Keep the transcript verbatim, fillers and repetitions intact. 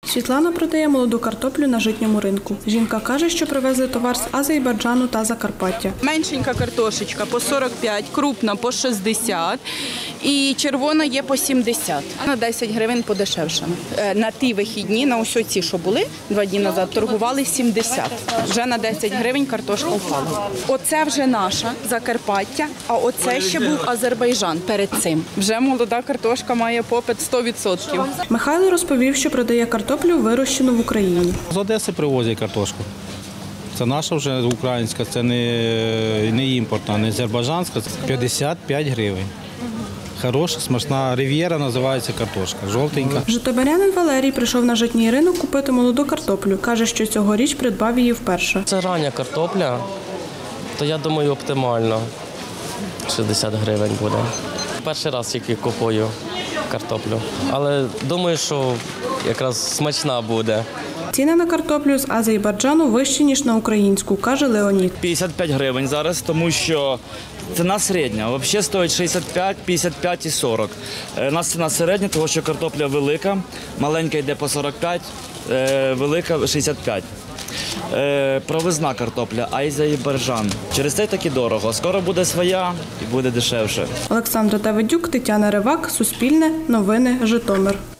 Світлана продає молоду картоплю на житньому ринку. Жінка каже, що привезли товар з Азербайджану та Закарпаття. Меншенька картошечка по сорок п'ять, крупна по шістдесят і червона є по сімдесят. На десять гривень подешевшена. На ті вихідні, на ось ці, що були два дні назад, торгували сімдесят. Вже на десять гривень картошка впала. Оце вже наша Закарпаття, а оце ще був Азербайджан перед цим. Вже молода картошка має попит сто відсотків. Михайло розповів, що продає картоплю, вирощену в Україні. З Одеси привозять картошку. Це наша вже українська, це не, не імпортна, не азербайджанська. п'ятдесят п'ять гривень. Хороша, смачна рив'єра називається картошка, жовтенька. Житомирянин Валерій прийшов на житній ринок купити молоду картоплю. Каже, що цьогоріч придбав її вперше. Це рання картопля, то я думаю оптимально шістдесят гривень буде. Перший раз тільки купую картоплю, але думаю, що якраз смачна буде. Ціни на картоплю з Азербайджану вищі, ніж на українську, каже Леонід. п'ятдесят п'ять гривень зараз, тому що ціна середня. Взагалі стоїть шістдесят п'ять, п'ятдесят п'ять і сорок. У нас ціна середня, тому що картопля велика, маленька йде по сорок п'ять, велика шістдесят п'ять. Провизна картопля, Азербайджан. Через це таки дорого. Скоро буде своя і буде дешевше. Олександра Давидюк, Тетяна Ривак, Суспільне, Новини, Житомир.